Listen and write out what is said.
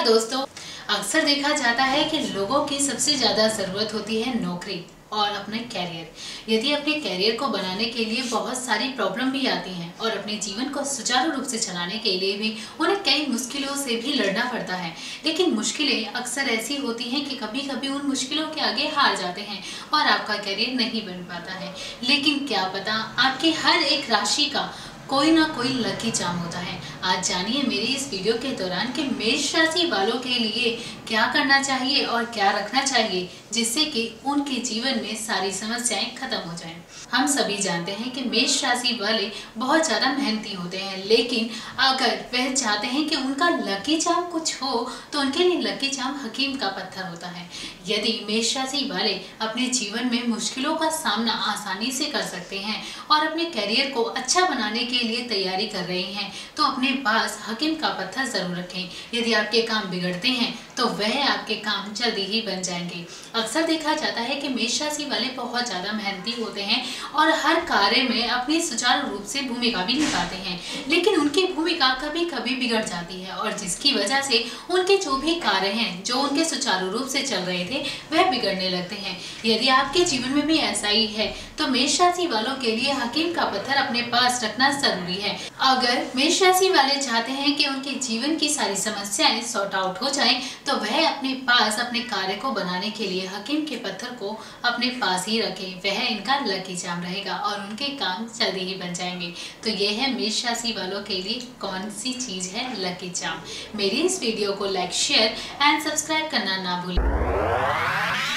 दोस्तों, अक्सर देखा जाता है कि लोगों की सबसे ज़्यादा ज़रूरत होती है नौकरी और अपने कैरियर। यदि अपने कैरियर को बनाने के लिए बहुत सारी प्रॉब्लम भी आती हैं और अपने जीवन को सुचारू रूप से चलाने के लिए भी उन्हें कई मुश्किलों से भी लड़ना पड़ता है। लेकिन मुश्किलें अक्सर ऐसी होती हैं कि कभी कभी उन मुश्किलों के आगे हार जाते हैं और आपका कैरियर नहीं बन पाता है। लेकिन क्या पता आपकी हर एक राशि का कोई ना कोई लकी चार्म होता है। आज जानिए मेरी इस वीडियो के दौरान कि मेष राशि वालों के लिए क्या करना चाहिए और क्या रखना चाहिए जिससे कि उनके जीवन में सारी समस्याएं खत्म हो जाएं। हम सभी जानते हैं कि मेष राशि वाले बहुत ज़्यादा मेहनती होते हैं, लेकिन अगर वह चाहते हैं कि उनका लकी चार्म कुछ हो तो उनके लिए लकी चार्म हकीम का पत्थर होता है। यदि मेष राशि वाले अपने जीवन में मुश्किलों का सामना आसानी से कर सकते हैं और अपने कैरियर को अच्छा बनाने के लिए तैयारी कर रहे हैं तो अपने पास हकीम का पत्थर जरूर रखें। यदि आपके काम बिगड़ते हैं तो वह आपके काम जल्दी ही बन जाएंगे। अक्सर देखा जाता है कि मेष राशि वाले बहुत ज़्यादा मेहनती होते हैं और हर कार्य में अपनी सुचारू रूप से भूमिका भी निभाते हैं, लेकिन उनकी भूमिका कभी कभी बिगड़ जाती है और जिसकी वजह से उनके जो भी कार्य हैं जो उनके सुचारू रूप से चल रहे थे वह बिगड़ने लगते हैं। यदि आपके जीवन में भी ऐसा ही है तो मेष राशि वालों के लिए हकीम का पत्थर अपने पास रखना जरूरी है। अगर मेष राशि वाले चाहते हैं कि उनके जीवन की सारी समस्याएं सॉर्ट आउट हो जाएं तो वह अपने पास अपने कार्य को बनाने के लिए हकीम के पत्थर को अपने पास ही रखें। वह इनका लकी चार्म रहेगा और उनके काम जल्दी ही बन जाएंगे। तो ये है मेष राशि वालों के लिए कौन सी चीज है लकी चार्म। मेरी इस वीडियो को लाइक, शेयर एंड सब्सक्राइब करना ना भूलें।